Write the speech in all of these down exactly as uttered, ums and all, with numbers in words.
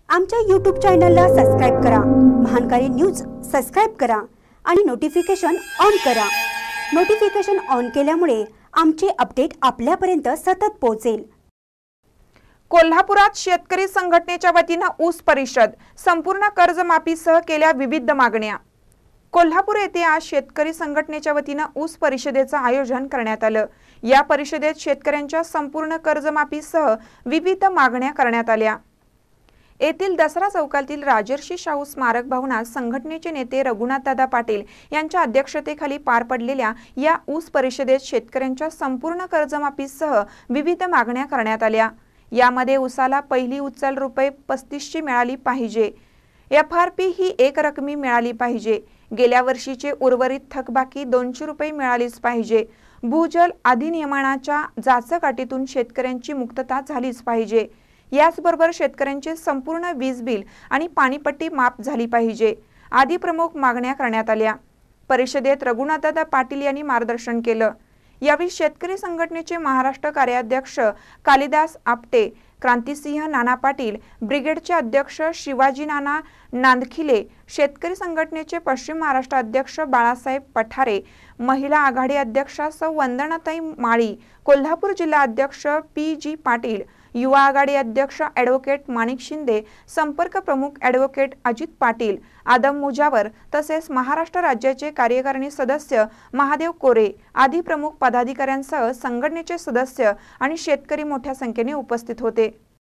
आमच्या यूट्यूब चॅनलला सबस्क्राइब करा, महानकारी न्यूज सबस्क्राइब करा आणि नोटिफिकेशन ऑन करा। नोटिफिकेशन ऑन केल्यामुळे आमचे अपडेट आपल्यापर्यंत सतत पोहोचेल। कोल्हापुरात शेतकरी संघटनेच्या वतीने ऊस परिषद संपूर्ण कर्जमाफीसह केल्या विविध मागण्या। कोल्हापूर येथे आज शेतकरी संघटनेच्या वतीने ऊस परिषदेचे आयोजन करण्यात आले। या परिषदेत शेतकऱ्यांच्या संपूर्ण कर्जमाफीसह विविध मागण्या करण्यात आल्या। येथील दसरा चौकातील राजर्षी शाहू स्मारक भवनात संघटनेचे नेते रघुनाथदादा पाटील यांच्या अध्यक्षतेखाली पार पडलेल्या या ऊस परिषदेत शेतकऱ्यांच्या संपूर्ण कर्जमाफीसह विविध मागण्या करण्यात आल्या। यामध्ये ऊसाला पहिली उचल रुपये पस्तीसशे मिळाली पाहिजे, एफ आर पी ही एक रकमी मिळाली पाहिजे, गेल्या वर्षीचे उर्वरित थकबाकी दोनशे रुपये मिळालीच पाहिजे, भूजल अधिनियमाच्या जाचकाटीतून शेतकऱ्यांची मुक्तता झालीच पाहिजे, याचबरोबर शेतकऱ्यांचे संपूर्ण वीज बिल आणि पाणीपट्टी माफ झाली पाहिजे आदी प्रमुख मागण्या करण्यात आल्या। परिषदेत रघुनाथदादा पाटील यांनी मार्गदर्शन केलं। यावेळी शेतकरी संघटनेचे महाराष्ट्र कार्याध्यक्ष कालिदास आपटे, क्रांतिसिंह नाना पाटील, ब्रिगेडचे अध्यक्ष शिवाजी नाना नांदखिले, शेतकरी संघटनेचे पश्चिम महाराष्ट्र अध्यक्ष बाळासाहेब पठारे, महिला आघाडी अध्यक्षा सौ वंदनाताई माळी, कोल्हापूर जिल्हा अध्यक्ष पी जी पाटील, युवा आघाडी अध्यक्ष ॲडव्होकेट माणिक शिंदे, संपर्क प्रमुख ॲडव्होकेट अजित पाटील, आदम मुजावर तसेच महाराष्ट्र राज्याचे कार्यकारिणी सदस्य महादेव कोरे आदी प्रमुख पदाधिकाऱ्यांसह संघटनेचे सदस्य आणि शेतकरी मोठ्या संख्येने उपस्थित होते।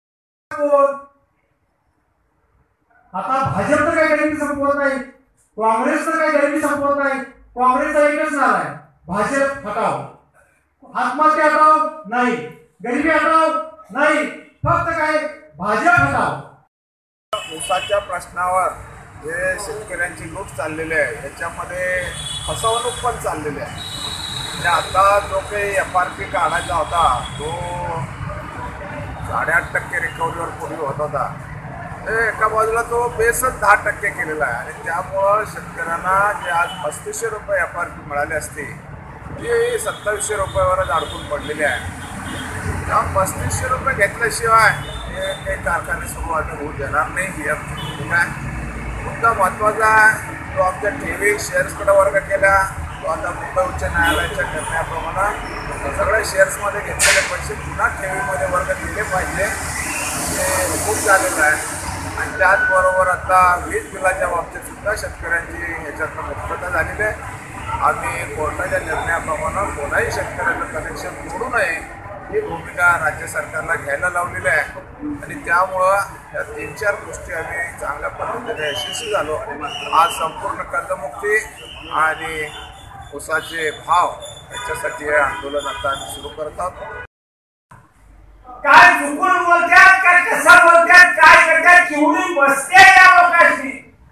आता भाजपचं काही गरिबी संपवत नाही, काँग्रेसचं काही गरिबी संपवत नाही। काँग्रेसचा एकच नाव आहे, भाजप हटाओ, आत्महत्या हटाओ नाही, गरिबी हटाओ नाही, फक्त काय भाजप हटाओ। ऊसाच्या प्रश्नावर जे शेतकऱ्यांची लूट चाललेली आहे याच्यामध्ये फसवणूक पण चाललेली आहे। म्हणजे आता जो काही एफ आर पी काढायचा होता तो साडेआठ टक्के रिकव्हरीवर पूर्वी होत होता, एका बाजूला तो बेसच दहा टक्के केलेला आहे आणि त्यामुळं शेतकऱ्यांना जे आज पस्तीसशे रुपये एफ आर पी मिळाली असते ती सत्तावीसशे रुपयावरच अडकून पडलेली आहे। त्या पस्तीसशे रुपये घेतल्याशिवाय हे काही कारखाने सुरू होऊ देणार नाही ही ठीक आहे। मुद्दा महत्त्वाचा आहे, तो आमच्या ठेवी शेअर्सकडे वर्ग केला, तो आता मुंबई उच्च न्यायालयाच्या निर्णयाप्रमाणे सगळ्या शेअर्समध्ये घेतलेले पैसे पुन्हा ठेवीमध्ये वर्ग केले पाहिजे हे खूप झालेलं आहे। आणि त्याचबरोबर आता वीज बिलाच्या बाबतीत सुद्धा शेतकऱ्यांची याच्यातनं मुक्तता झालेली आहे। आम्ही कोर्टाच्या निर्णयाप्रमाणे कोणाही शेतकऱ्याचं कनेक्शन तोडू नये ही भूमिका राज्य सरकारला घ्यायला लावलेली आहे आणि त्यामुळं या तीन चार गोष्टी आम्ही चांगल्या पद्धतीने यशस्वी झालो। आज संपूर्ण कर्जमुक्ती आणि ऊसाचे भाव याच्यासाठी हे आंदोलन आता आम्ही सुरू करत आहोत। काय चुकून बोलतात, काय कसं बोलतात, काय करतात, केवढी बसते या लोकांची।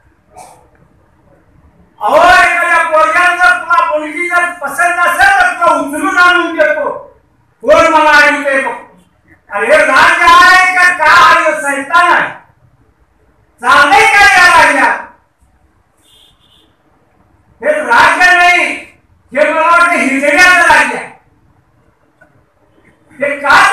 अहो एखाद्या पोरग्याला तुला मुलगी जर पसंत असेल तर तुला उचलून आणून देतो, कोण मला ऐकते बघ। अरे राज्य आहे का काय सैतान आहे, चाललंय काय या राज्यात? हे राज्य नाही, हे मला वाटतं हिजड्याचं राज्य आहे। हे काय